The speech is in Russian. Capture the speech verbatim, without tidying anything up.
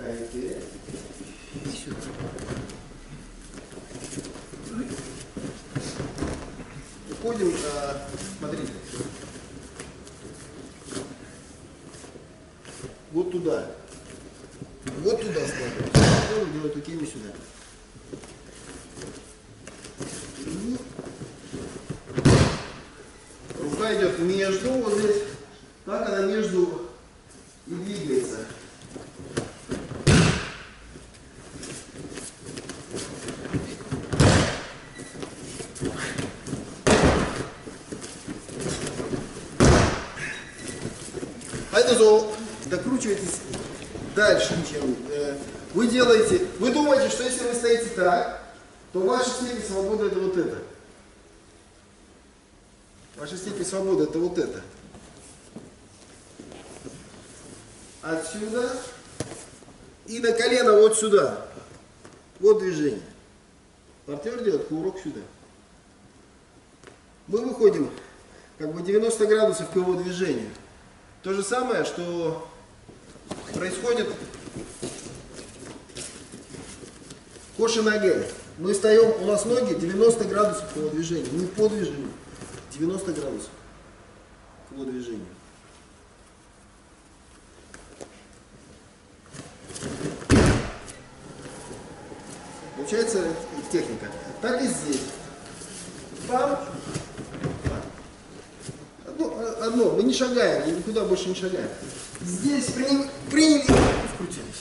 Кайки. И сюда. Уходим, а, смотрите. Вот туда. Вот туда ставим. Делаем такими сюда. И рука идет между, вот здесь. Как она между и двигается. А это зол. Докручиваетесь дальше, чем э, вы делаете. Вы думаете, что если вы стоите так, то ваша степень свободы это вот это. Ваша степень свободы это вот это. Отсюда и на колено вот сюда. Вот движение. Партнер делает кувырок сюда. Мы выходим как бы девяносто градусов к его движению. То же самое, что происходит коши ноги. Мы встаем, у нас ноги девяносто градусов к его движению. Не по движению. девяносто градусов к его движению. Получается техника. Так и здесь. Бам. Одно, одно, мы не шагаем, никуда больше не шагаем. Здесь приняли, приняли, вкрутили.